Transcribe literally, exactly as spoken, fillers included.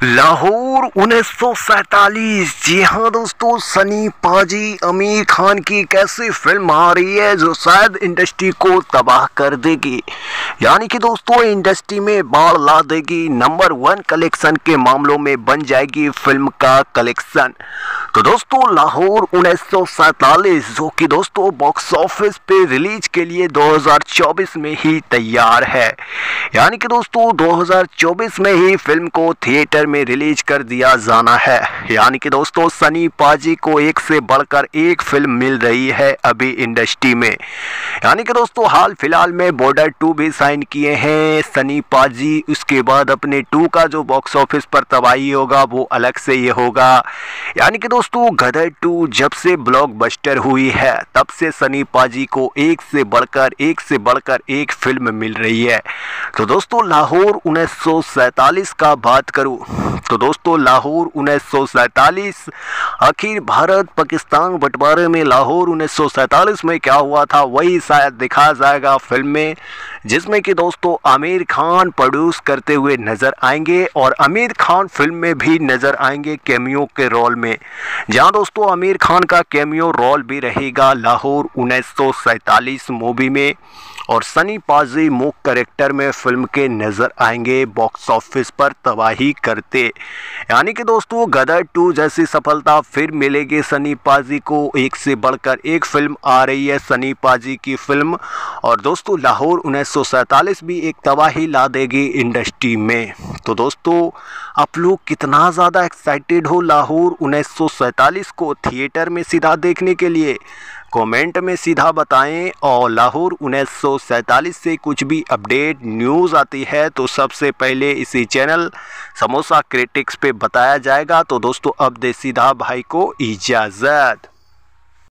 लाहौर उन्नीस सौ सैतालीस। जी हाँ दोस्तों, सनी पाजी आमिर खान की एक ऐसी फिल्म आ रही है जो शायद इंडस्ट्री को तबाह कर देगी, यानी कि दोस्तों इंडस्ट्री में बाढ़ ला देगी। नंबर वन कलेक्शन के मामलों में बन जाएगी फिल्म का कलेक्शन। तो दोस्तों लाहौर उन्नीस सौ सैतालीस जो कि दोस्तों बॉक्स ऑफिस पे रिलीज के लिए दो हज़ार चौबीस में ही तैयार है, यानी कि दोस्तों दो हज़ार चौबीस में ही फिल्म को थिएटर में रिलीज कर दिया जाना है। यानी कि दोस्तों सनी पाजी को एक से बढ़कर एक फिल्म मिल रही है अभी इंडस्ट्री में। यानी कि दोस्तों हाल फिलहाल में बॉर्डर टू भी साइन किए हैं सनी पाजी। उसके बाद अपने टू का जो बॉक्स ऑफिस पर तबाही होगा वो अलग से ये होगा। यानी कि दोस्तों गदर टू जब से ब्लॉकबस्टर हुई है तब से सनी पाजी को एक से बढ़कर एक से बढ़कर एक फिल्म मिल रही है। तो दोस्तों लाहौर उन्नीस सौ सैतालीस का बात करूं तो दोस्तों लाहौर उन्नीस सौ सैतालीस आखिर भारत पाकिस्तान बंटवारे में लाहौर उन्नीस सौ सैतालीस में क्या हुआ था वही शायद दिखाया जाएगा फिल्म में, जिसमें कि दोस्तों आमिर खान प्रोड्यूस करते हुए नजर आएंगे और आमिर खान फिल्म में भी नजर आएंगे कैमियो के रोल में, जहां दोस्तों आमिर खान का कैमियो रोल भी रहेगा लाहौर उन्नीस सौ सैतालीस मूवी में। और सनी पाजी मुख्य कैरेक्टर में फिल्म के नज़र आएंगे बॉक्स ऑफिस पर तबाही करते। यानी कि दोस्तों गदर टू जैसी सफलता फिर मिलेगी सनी पाजी को। एक से बढ़कर एक फिल्म आ रही है सनी पाजी की फिल्म। और दोस्तों लाहौर उन्नीस सौ सैतालीस भी एक तबाही ला देगी इंडस्ट्री में। तो दोस्तों आप लोग कितना ज़्यादा एक्साइटेड हो लाहौर उन्नीस सौ सैतालीस को थिएटर में सीधा देखने के लिए, कमेंट में सीधा बताएं। और लाहौर उन्नीस सौ सैतालीस से कुछ भी अपडेट न्यूज़ आती है तो सबसे पहले इसी चैनल समोसा क्रिटिक्स पे बताया जाएगा। तो दोस्तों अब दे सीधा भाई को इजाज़त।